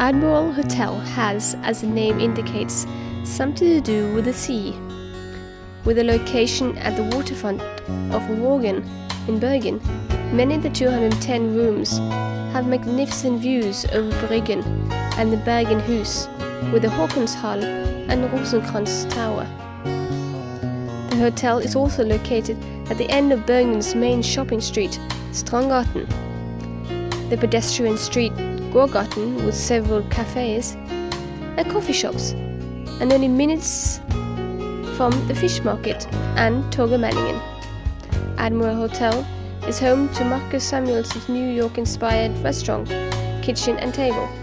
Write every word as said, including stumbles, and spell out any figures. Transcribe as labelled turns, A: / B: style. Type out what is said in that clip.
A: Admiral Hotel has, as the name indicates, something to do with the sea. With a location at the waterfront of Vågen in Bergen, many of the two hundred ten rooms have magnificent views over Bryggen and the Bergenhus, with the Håkonshall and Rosenkrantz Tower. The hotel is also located at the end of Bergen's main shopping street, Strandgaten. The pedestrian street Gågaten, with several cafes and coffee shops, and only minutes from the fish market and Torgallmenningen. Admiral Hotel is home to Marcus Samuelson's New York-inspired restaurant, kitchen and table.